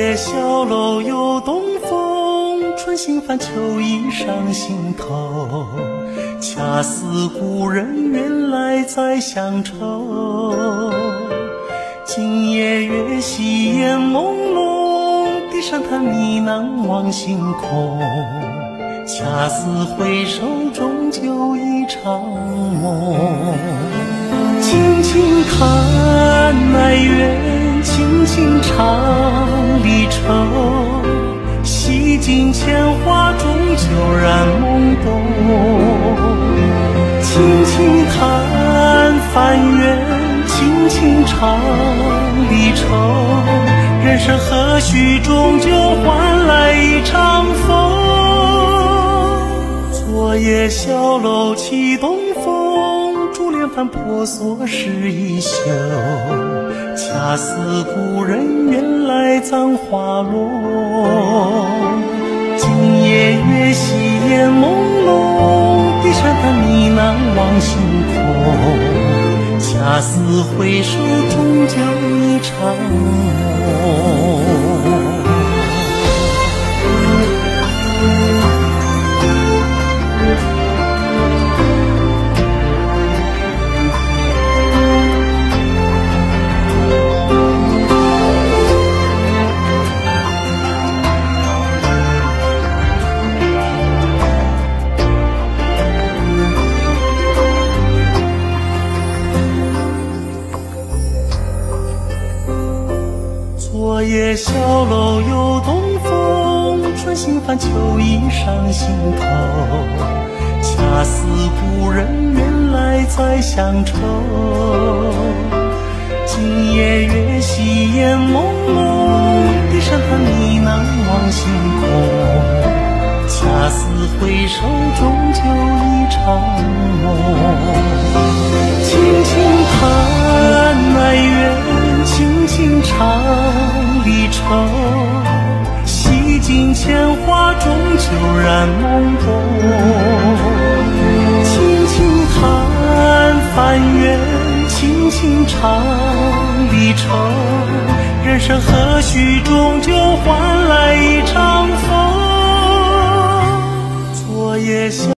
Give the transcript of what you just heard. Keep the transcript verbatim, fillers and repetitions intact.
夜小楼又东风，春心泛秋意上心头。恰似故人远来再相愁。今夜月稀烟朦胧，低声叹呢喃望星空。恰似回首终究一场梦。轻轻叹哀怨，轻轻唱离愁。洗尽铅华，终究染懵懂。轻轻叹翻缘，轻轻唱离愁。人生何须终究换来一场风。昨夜小楼起东风，珠帘翻婆娑湿衣袖。恰似故人远来葬花落。今夜月稀烟朦胧，低声叹呢喃望星空。恰似回首终究一场梦。昨夜小楼又东风，春心泛秋意上心头。恰似故人远来再相愁。今夜月稀烟朦胧，低声叹呢喃望星空。恰似回首终究一场梦。轻轻叹哀怨，轻轻唱离愁。洗尽铅华，终究染懵懂。轻轻叹翻缘，轻轻唱离愁。人生何须终究换